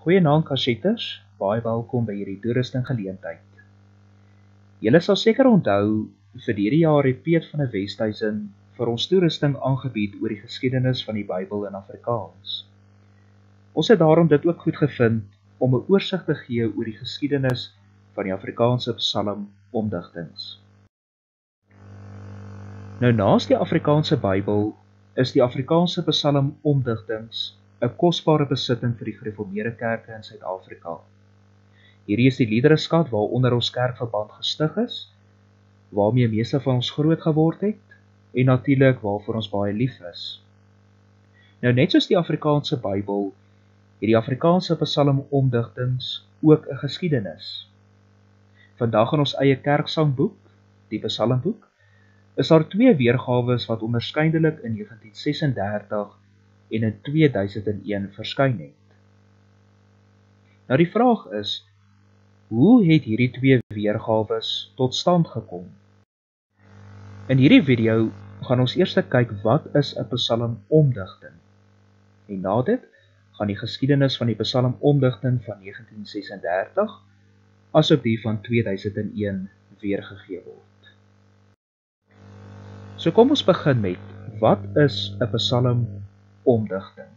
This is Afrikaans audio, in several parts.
Goeienaand kassieters, baie welkom by hierdie toerusting geleentheid. Julle sal seker onthou, vir hierdie jaar het Piet van die Westhuizen vir ons toerusting aangebied oor die geskiedenis van die Bybel in Afrikaans. Ons het daarom dit ook goed gevind om 'n oorsig te gee oor die geskiedenis van die Afrikaanse psalm omdigtings. Nou naas die Afrikaanse Bybel is die Afrikaanse psalm omdigtings 'n kosbare besitting vir die gereformeerde kerke in Suid-Afrika. Hierdie is die liedereskat waaronder ons kerkverband gestig is, waarmee meeste van ons groot geword het, en natuurlik waarvoor ons baie lief is. Nou net soos die Afrikaanse Bybel, het die Afrikaanse psalm omdigtings ook 'n geskiedenis. Vandag in ons eie kerksangboek, die psalmboek, is daar 2 weergawes wat onderskeidelik in 1936 en in 2001 verskyn het. Nou die vraag is, hoe het hierdie 2 weergawes tot stand gekom? In hierdie video gaan ons eers kyk wat is 'n psalm omdigting. En na dit gaan die geskiedenis van die psalm omdigting van 1936 asook die van 2001 weergegee word. So kom ons begin met, wat is 'n psalm omdigting?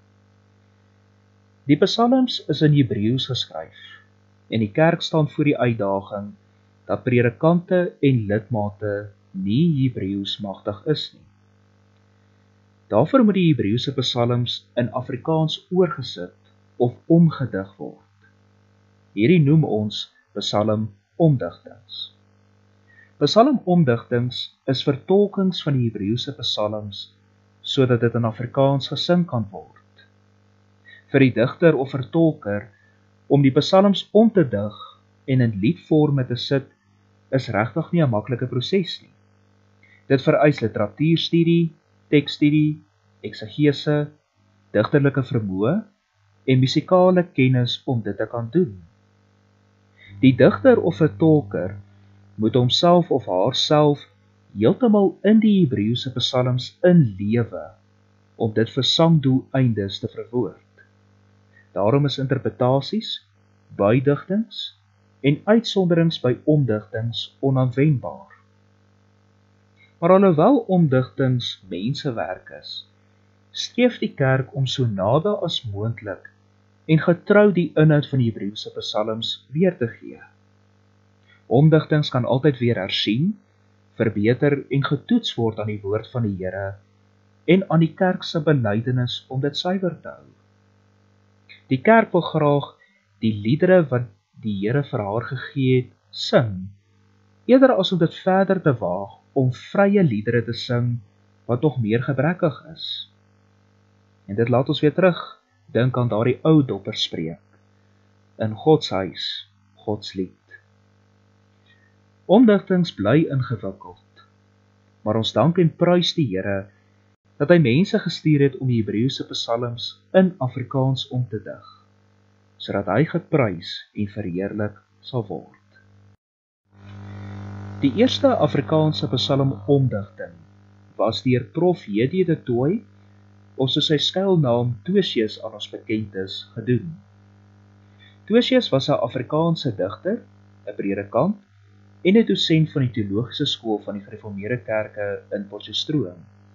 Die psalms is in Hebreëus geskryf en die kerk staan voor die uitdaging dat predikante en lidmate nie Hebreëus magtig is nie. Daarvoor moet die Hebreëse psalms in Afrikaans oorgesit of omgedig word. Hierdie noem ons psalm omdigtings. Psalm omdigtings is vertolkings van die Hebreëse psalms sodat dit in Afrikaans gesing kan word. Vir die digter of vertolker om die psalms om te dig en in liedvorme te sit is regtig nie 'n maklike proses nie. Dit vereis literatuurstudie, teksstudie, eksegese, digterlike vermoë en musikale kennis om dit te kan doen. Die digter of vertolker moet homself of haarself heeltemal in die Hebreëse psalms inlewe om dit vir sangdoeleindes te verwoord. Daarom is interpretasies, bydigtings en uitsonderings by omdigtings onaanwendbaar. Maar alhoewel omdigtings mensewerk is, streef die kerk om so naby as moontlik en getrou die inhoud van die Hebreëse psalms weer te gee. Omdigtings kan altyd weer hersien, verbeter en getoets word aan die woord van die Here en aan die kerk se belydenis om dit suiwer te hou. Die kerk wil graag die liedere wat die Here vir haar gegee het, sing, eerder as om dit verder te waag om vrye liedere te sing wat nog meer gebrekkig is. En dit laat ons weer terug dink aan daardie ou dopperspreek, in Gods huis, Gods lied. Omdigtings bly ingewikkeld, maar ons dank en prys die Here dat hy mense gestuur het om die Hebreëse psalms in Afrikaans om te dig, sodat hy geprys en verheerlik sal word. Die eerste Afrikaanse psalm omdigting was deur Prof J.D. de Tooy, of soos sy skuilnaam Tosius aan ons bekend is, gedoen. Tosius was 'n Afrikaanse digter, 'n predikant en 'n dosent van die teologiese skool van die gereformeerde kerke in Potchefstroom.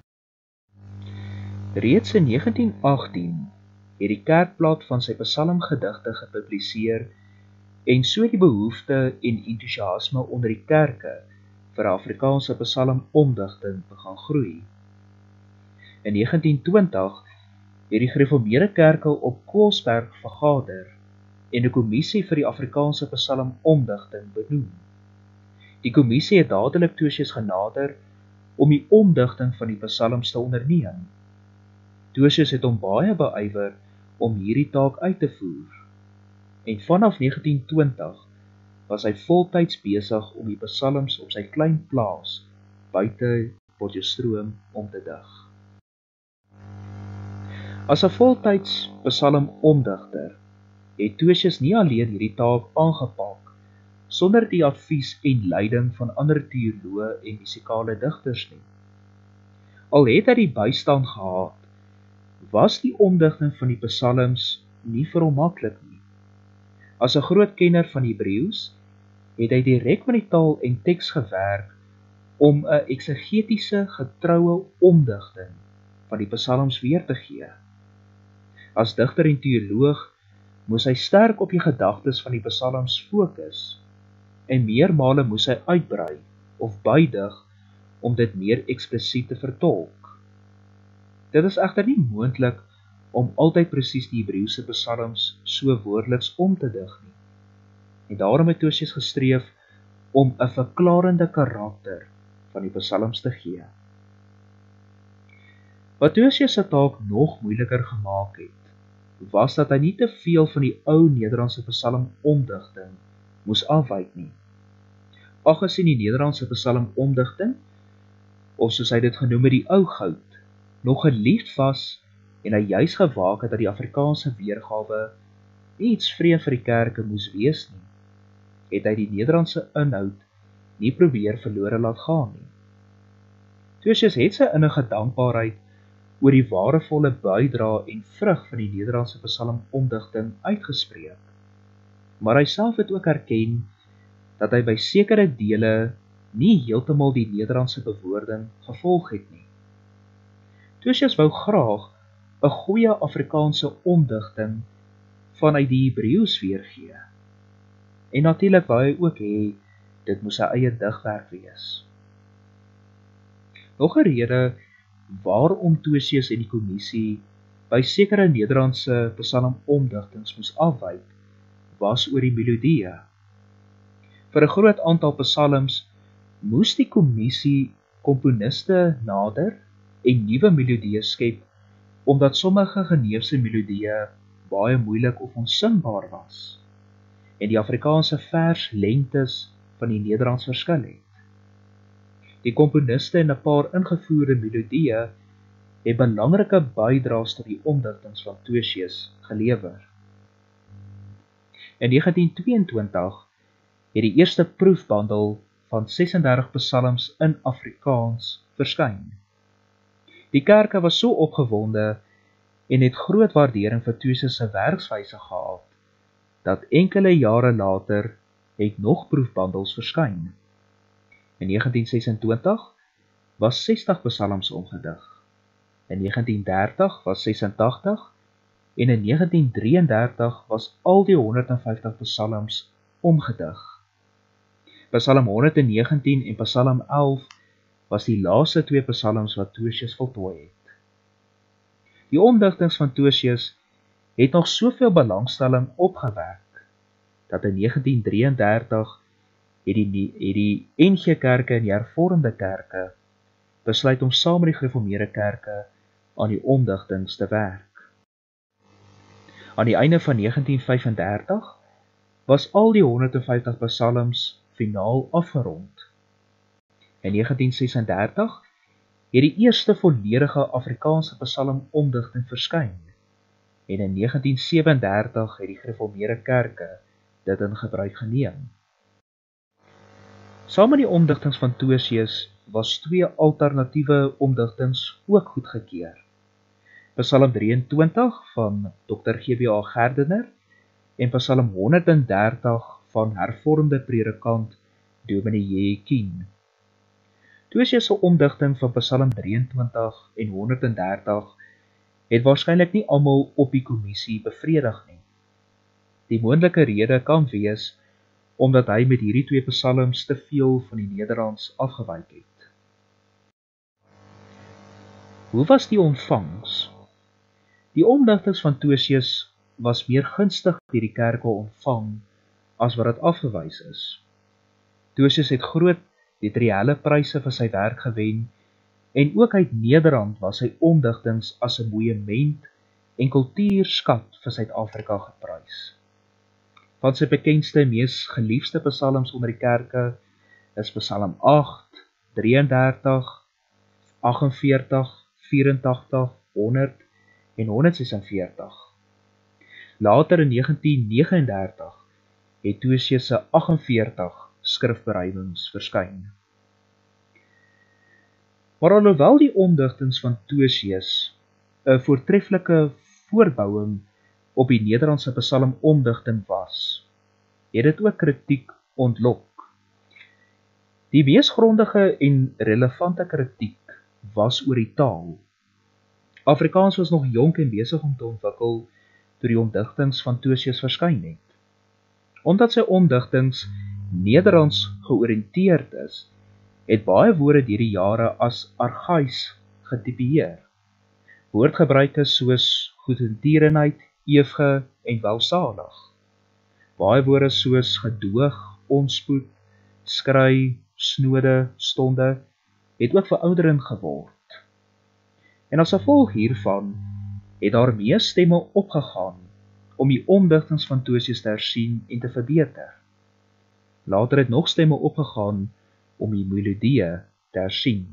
Reeds in 1918 het die kerkblad van sy psalmgedigte gepubliseer en so die behoefte en entoesiasme onder die kerke vir 'n Afrikaanse psalm omdigting begin groei. In 1920 het die gereformeerde kerke op Koelsberg vergader en 'n kommissie vir die Afrikaanse psalm omdigting benoem. Die kommissie het dadelik Tosius genader om die omdigting van die psalms te onderneem. Tosius het hom baie beywer om hierdie taak uit te voer. En vanaf 1920 was hy voltyds besig om die psalms op sy klein plaas buite Potchefstroom om te dig. As 'n voltyds psalm omdigter het Tosius nie alleen hierdie taak aangepak sonder die advies en leiding van ander teoloë en musikale digters nie. Al het hy die bystand gehad, was die omdigting van die psalms nie vir hom maklik nie. As 'n groot kenner van Hebreëus, het hy direk met die taal en teks gewerk om 'n eksegetiese getroue omdigting van die psalms weer te gee. As digter en teoloog moes hy sterk op die gedagtes van die psalms fokus en meermale moes hy uitbrei of bydig om dit meer eksplisiet te vertolk. Dit is egter nie moontlik om altyd presies die Hebreëse psalms so woordeliks om te dig nie. En daarom het Tosius gestreef om 'n verklarende karakter van die psalms te gee. Wat Tosius se taak nog moeiliker gemaak het, was dat hy nie te veel van die ou Nederlandse psalmomdigting moes afwyk nie. Aangesien die Nederlandse psalmomdigting, of soos hy dit genoem het die ou goud, nog geliefd was en hy juis gewaak het dat die Afrikaanse weergawe nie iets vreemd vir die kerke moes wees nie, het hy die Nederlandse inhoud nie probeer verlore laat gaan nie. Tosius het sy innige dankbaarheid oor die waardevolle bydra en vrug van die Nederlandse psalmomdigting uitgespreek, maar hy self het ook erken dat hy by sekere dele nie heeltemal die Nederlandse bewoording gevolg het nie. Tosius wou graag 'n goeie Afrikaanse omdigting vanuit die Hebreëus weergee. En natuurlik wou hy ook hê dit moes sy eie digwerk wees. Nog 'n rede waarom Tosius en die kommissie by sekere Nederlandse psalmomdigtings moes afwyk, was oor die melodieë. Vir 'n groot aantal psalms moes die kommissie komponiste nader en nuwe melodieë skep, omdat sommige geneefse melodieë baie moeilik of onsingbaar was, en die Afrikaanse verslengtes van die Nederlands verskil het. Die komponiste en 'n paar ingevoerde melodieë het belangrike bydraes tot die omdigtings van Tosius gelewer. In 1922 het die eerste proefbundel van 36 psalms in Afrikaans verskyn. Die kerke was so opgewonde en het groot waardering vir Tosius se werkswyse gehad, dat enkele jare later het nog proefbundels verskyn. In 1926 was 60 psalms omgedig, in 1930 was 86 en in 1933 was al die 150 psalms omgedig. Psalm 119 en Psalm 11 was die laaste 2 psalms wat Tosius voltooi het. Die omdigtings van Tosius het nog soveel belangstelling opgewek, dat in 1933 het die NG Kerke en die Hervormde Kerke besluit om saam met die Gereformeerde Kerke aan die omdigtings te werk. Aan die einde van 1935 was al die 150 psalms finaal afgerond. In 1936 het die eerste volledige Afrikaanse psalmomdigting verskyn, en in 1937 het die Gereformeerde Kerke dit in gebruik geneem. Saam met die omdigtings van Tosius was 2 alternatiewe omdigtings ook goedgekeur. Psalm 23 van Dr. G.B.A. Gardiner en Psalm 130 van hervormde predikant Dominee J. Kien. Tosius se omdigting van Psalm 23 en 130 het waarskynlik nie almal op die kommissie bevredig nie. Die moontlike rede kan wees omdat hy met hierdie 2 psalms te veel van die Nederlands afgewyk het. Hoe was die ontvangs? Die omdigtings van Tosius was meer gunstig deur die kerke ontvang as wat dit afgewys is. Tosius het groot reële pryse vir sy werk gewen, en ook uit Nederland was sy omdigtings as 'n monument en kultuurskat vir Suid-Afrika geprys. Van sy bekendste en mees geliefde psalms onder die kerke is Psalm 8, 33, 48, 84, 100 en 146. Later in 1939 het Tosius se 48 skrifbereidings verskyn. Maar alhoewel die omdigtings van Tosius 'n voortreffelike voortbouing op die Nederlandse psalmomdigting was, het dit ook kritiek ontlok. Die mees grondige en relevante kritiek was oor die taal. Afrikaans was nog jonk en besig om te ontwikkel toe die omdigtings van Tosius verskyn het. Omdat sy omdigtings Nederlands georiënteerd is, het baie woorde deur die jare as argaïs getipieer. Woordgebruike soos goedertierenheid, eeuwige en welsalig. Baie woorde soos gedoog, onspoed, skry, snode, stonde, het ook verouderend geword. En as gevolg hiervan het daar meer stemme opgegaan om die omdigtings van Tosius te hersien en te verbeter. Later het nog stemme opgegaan om die melodieë te hersien.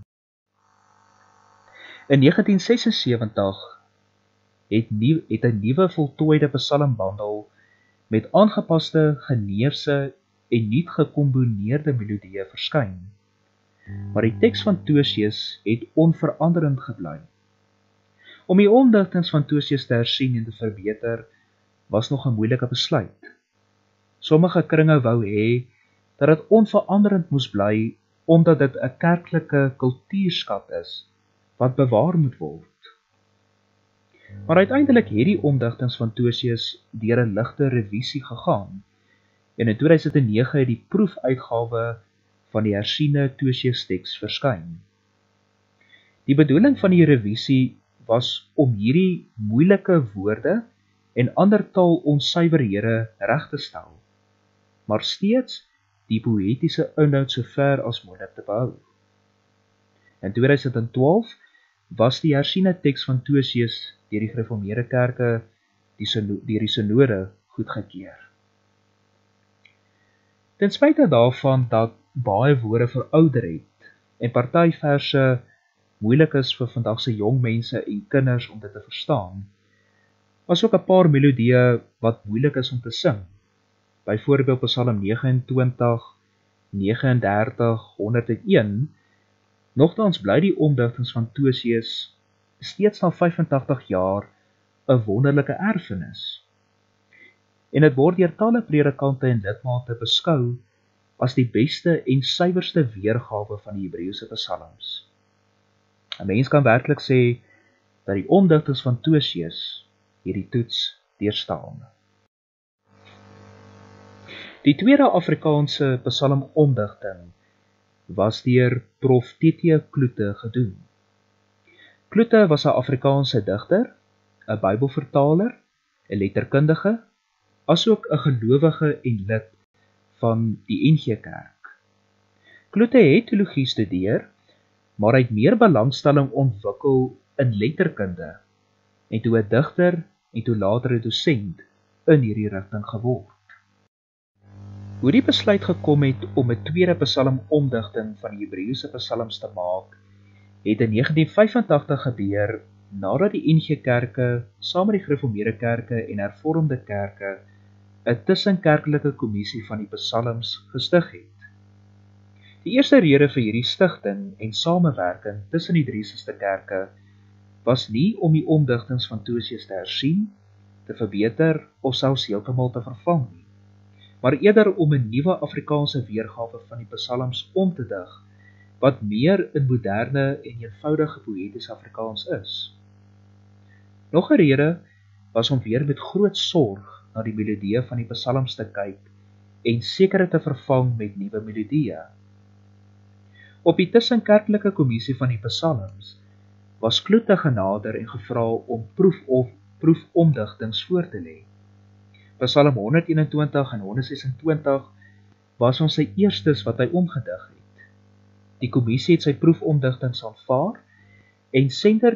In 1976 het 'n nuwe voltooide psalmbundel met aangepaste, geneerse en nuut gekomponeerde melodieë verskyn. Maar die teks van Tosius het onveranderend gebly. Om die omdigtings van Tosius te hersien en te verbeter, was nog 'n moeilike besluit. Sommige kringe wou hê dat dit onveranderend moes bly, omdat dit 'n kerklike kultuurskat is, wat bewaar moet word. Maar uiteindelik het die omdigtings van Tosius deur 'n ligte revisie gegaan, en in 2009 het die proefuitgawe van die hersiene Tosius teks verskyn. Die bedoeling van die revisie was om hierdie moeilike woorde en ander taalonsuiverhede reg te stel, maar steeds die poëtiese inhoud so ver as moontlik te behou. In 2012 was die hersiene teks van Tosius deur die gereformeerde kerke deur die synode goedgekeur. Ten spyte daarvan dat baie woorde verouder het en party verse moeilik is vir vandag se jong mense en kinders om dit te verstaan, was ook 'n paar melodieë wat moeilik is om te sing. Byvoorbeeld Psalm 29, 39, 101. Nogtans bly die omdigtings van Tosius steeds na 85 jaar 'n wonderlike erfenis. En dit word deur talle predikante en lidmate beskou as die beste en suiwerste weergawe van die Hebreëse psalms. 'n Mens kan werklik sê dat die omdigtings van Tosius hierdie toets deurstaan. Die tweede Afrikaanse psalmomdigting was deur Prof. T.T. Kloete gedoen. Kloete was 'n Afrikaanse digter, 'n Bybelvertaler, 'n letterkundige, asook 'n gelowige en lid van die NG Kerk. Kloete het teologie studeer, maar hy het meer belangstelling ontwikkel in letterkunde en toe 'n digter en toe later 'n dosent in hierdie rigting geword. Hoe die besluit gekom het om 'n tweede psalmomdigting van die Hebreëse psalms te maak, het in 1985 gebeur nadat die NG Kerke saam met die gereformeerde kerke en hervormde kerke 'n tussenkerklike kommissie van die psalms gestig het. Die eerste rede vir hierdie stigting en samewerking tussen die drie susterkerke was nie om die omdigtings van Tosius te hersien, te verbeter of selfs heeltemal te vervang nie, maar eerder om 'n nuwe Afrikaanse weergawe van die psalms om te dig, wat meer in moderne en eenvoudige poëtiese Afrikaans is. Nog 'n rede was om weer met groot sorg na die melodieë van die psalms te kyk en sekere te vervang met nuwe melodieë. Op die tussenkerklike kommissie van die psalms was Kloete genader en gevra om proefomdigtings voor te lê. Psalm 121 en 126 was ons sy eerstes wat hy omgedig het. Die kommissie het sy proefomdigtings aanvaar en sedert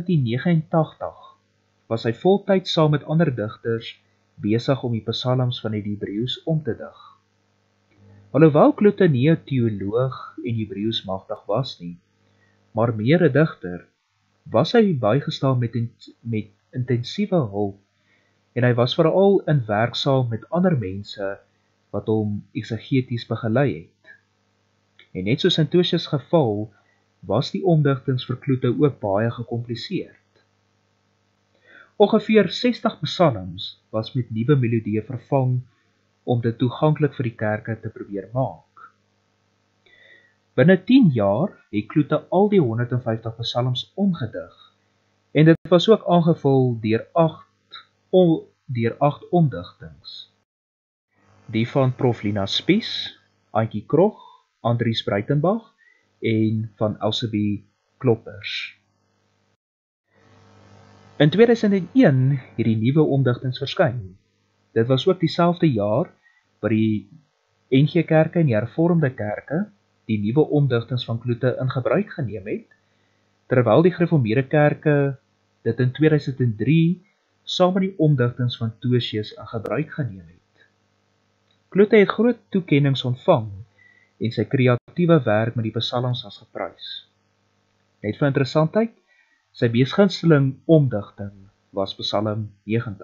1989 was hy voltyds saam met ander digters besig om die psalms van die Hebreëus om te dig. Alhoewel Kloete nie 'n teoloog en Hebreëus magtig was nie, maar meer 'n digter, was hy bygestaan met intensiewe hulp en hy was veral in werksaam met ander mense wat hom eksegeties begelei het. En net soos in Tosius geval, was die omdigtings vir Kloete ook baie gekompliseerd. Ongeveer 60 psalms was met nuwe melodieë vervang om dit toeganklik vir die kerke te probeer maak. Binne 10 jaar het Kloete al die 150 psalms omgedig en dit was ook aangevul deur 8 omdigtings. Die van Prof Lina Spies, Antjie Krog, Andries Breitenbach en van Elsabie Kloppers. In 2001 het die nuwe omdigtings verskyn. Dit was ook dieselfde jaar wat die NG Kerke en die Hervormde Kerke die nuwe omdigtings van Kloete in gebruik geneem het, terwyl die Gereformeerde Kerke dit in 2003 saam met die omdigtings van Tosius in gebruik geneem het. Kloete het groot toekennings ontvang en sy kreatiewe werk met die psalms was geprys. Net vir interessantheid, sy mees gunsteling omdigting was Psalm 90.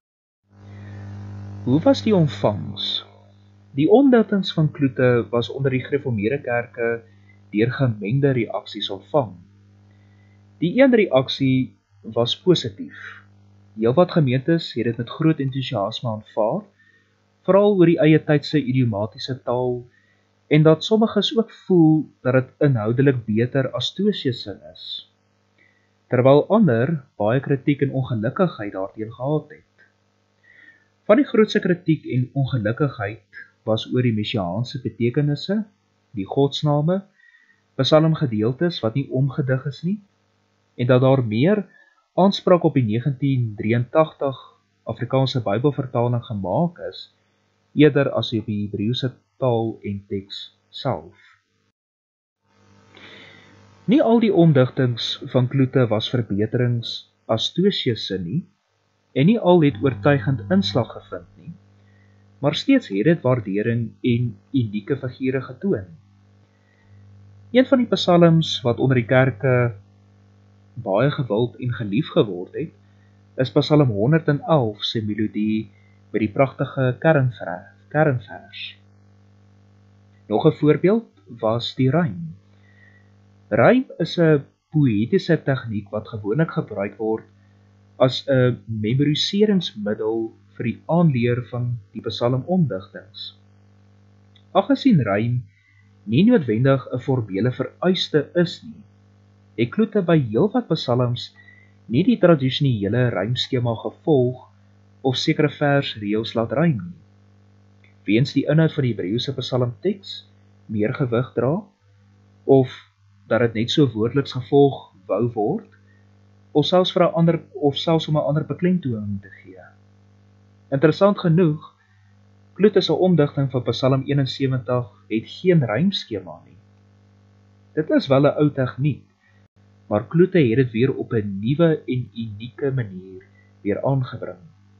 Hoe was die ontvangs? Die omdigtings van Kloete was onder die Gereformeerde Kerke deur gemengde reaksies ontvang. Die een reaksie was positief. Heelwat gemeentes het dit met groot entoesiasme aanvaar, veral oor die eie tydse idiomatiese taal, en dat sommiges ook voel dat dit inhoudelik beter as Tosius sin is, terwyl ander baie kritiek en ongelukkigheid daarteen gehad het. Van die grootste kritiek en ongelukkigheid was oor die messiaanse betekenisse, die godsname, psalmgedeeltes wat nie omgedig is nie, en dat daar meer aanspraak op die 1983 Afrikaanse Bybelvertaling gemaak is, eerder as op die Hebreëse taal en teks self. Nie al die omdigtings van Kloete was verbeterings as Tosius sin nie, en nie al het oortuigend inslag gevind nie, maar steeds het dit waardering en unieke figure getoon. Een van die psalms wat onder die kerke baie gewild en gelief geword het, is Psalm 111 se melodie met die pragtige kernvers. Nog 'n voorbeeld was die rym. Rym is 'n poëtiese tegniek wat gewoonlik gebruik word as 'n memoriseringsmiddel vir die aanleer van die psalmomdigtings. Aangesien rym nie noodwendig 'n formele vereiste is nie, het Kloete by heelwat psalms nie die tradisionele rymskema gevolg of sekere versreëls laat rym nie. Weens die inhoud van die Hebreëse psalmteks meer gewig dra, of dat dit net so woordeliks gevolg wou word, of selfs om 'n ander beklemtoning te gee. Interessant genoeg, Kloete se omdigting van Psalm 71 het geen rymskema nie. Dit is wel 'n ou tegniek, maar Kloete het dit weer op 'n nuwe en unieke manier weer aangebring.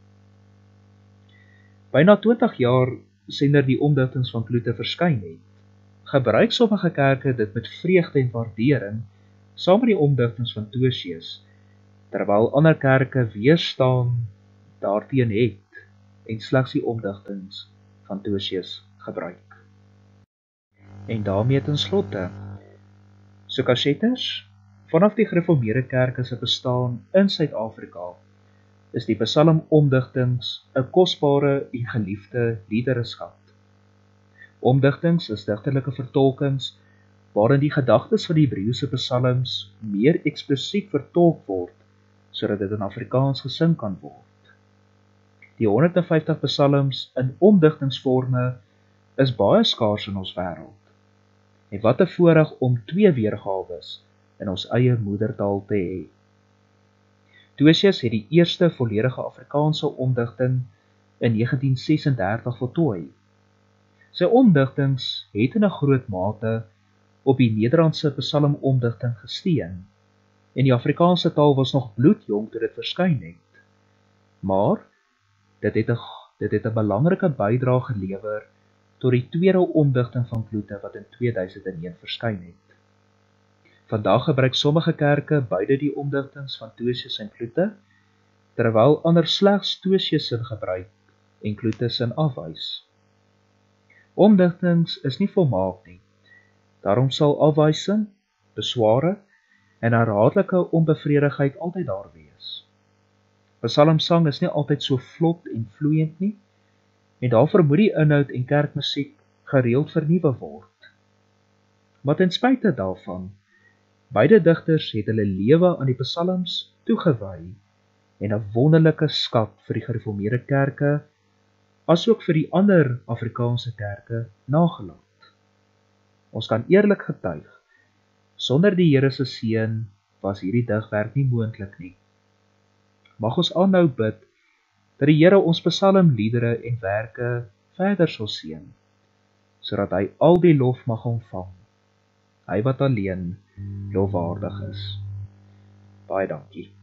Byna 20 jaar sender die omdigtings van Kloete verskyn het, gebruik sommige kerke dit met vreugde en waardering saam met die omdigtings van Tosius, terwyl ander kerke weerstaan daarteen het en slegs die omdigtings van Tosius gebruik. En daarmee ten slotte, so kassetters, vanaf die Gereformeerde Kerke se bestaan in Suid-Afrika, is die psalmomdigtings 'n kosbare en geliefde liedereskat. Omdigtings is digterlike vertolkings waarin die gedagtes van die Hebreëse psalms meer eksplisiet vertolk word, sodat dit in Afrikaans gesing kan word. Die 150 psalms in omdigtingsvorme is baie skaars in ons wêreld. En wat 'n voorreg om 2 weergawes in ons eie moedertaal te hê. Tosius het die eerste volledige Afrikaanse omdigting in 1936 voltooi. Sy omdigtings het in 'n groot mate op die Nederlandse psalmomdigting gesteun, en die Afrikaanse taal was nog bloedjong toe dit verskyn het. Maar dit het 'n belangrike bydrae gelewer tot die tweede omdigting van Kloete wat in 2001 verskyn het. Vandag gebruik sommige kerke beide die omdigtings van Tosius en Kloete, terwyl ander slegs Tosius sin gebruik en Kloete sin afwys. Omdigtings is nie volmaak nie, daarom sal afwysing, besware en herhaaldelike onbevredigheid altyd daar wees. Psalmsang is nie altyd so vlot en vloeiend nie, en daarvoor moet die inhoud en kerkmusiek gereeld vernuwe word. Maar ten spyte daarvan, beide digters het hulle lewe aan die psalms toegewy en 'n wonderlike skat vir die gereformeerde kerke, asook vir die ander Afrikaanse kerke nagelaat. Ons kan eerlik getuig, sonder die Here se seën was hierdie digwerk nie moontlik nie. Mag ons aanhou bid dat die Here ons psalmliedere en werke verder sal seën, sodat hy al die lof mag ontvang, hy wat alleen lofwaardig is. Baie dankie.